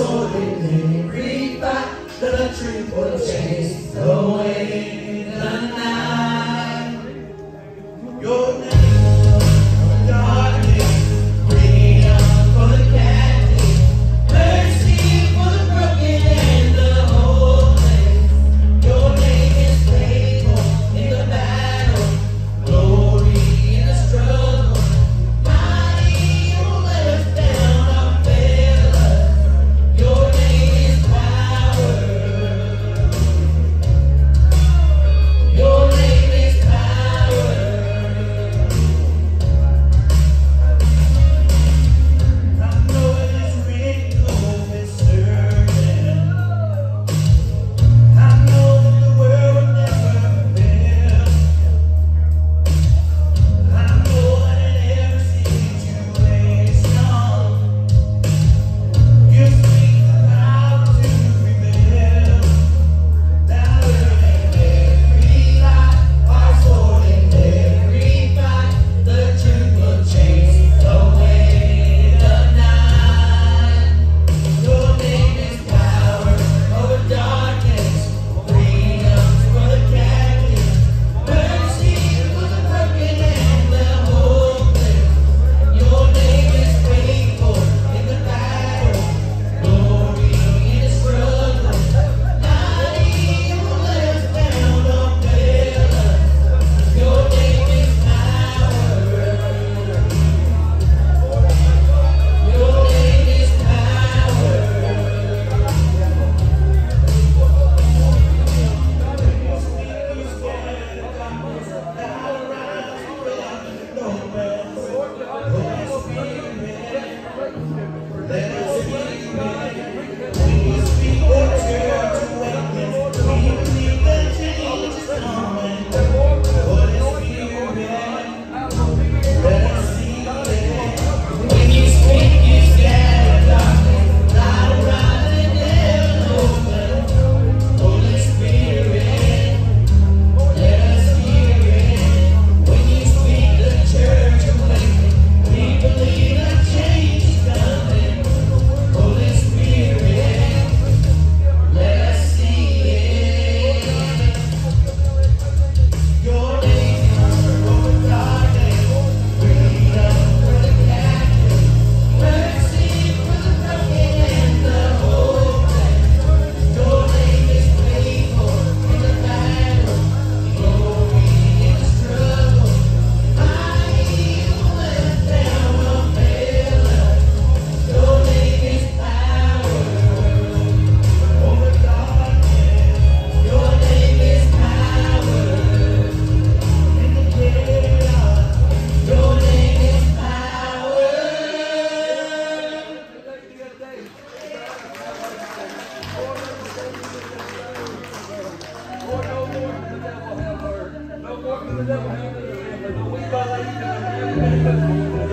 sword in every fight, the truth will chase away the night. Your name, darkness, freedom for the captive, mercy for the broken and the hopeless. Your name is faithful in the battle, glory in the struggle. Mighty, you won't let us down or fail us. Your name is power. Your name is power. I know it is written, hope is certain. I know that the world will never fail. I know that in every situation, you speak the power to prevail. Now in every life, our sword in every fight, the truth will chase away the night. Your name is power over darkness, freedom for the captive, mercy for the broken and the hopeless. Your name is faithful in the battle, glory in the struggle. Mighty, you won't let us down or fail us. Your name is power. Your name is power. When you speak, you scatter darkness. Light around and heaven open. Holy Spirit, let us hear it. When you speak, the church awakens. We believe that change is coming. Holy Spirit, let us see it. Your name is over darkness, freedom for the captive, mercy for the broken and the hopeless. Your name is faithful in the battle, glory in the struggle. Mighty, you won't let us down or fail us. Your name is power over darkness. Your name is power in the chaos. Your name is power. No more than the devil have to do. No, we violate the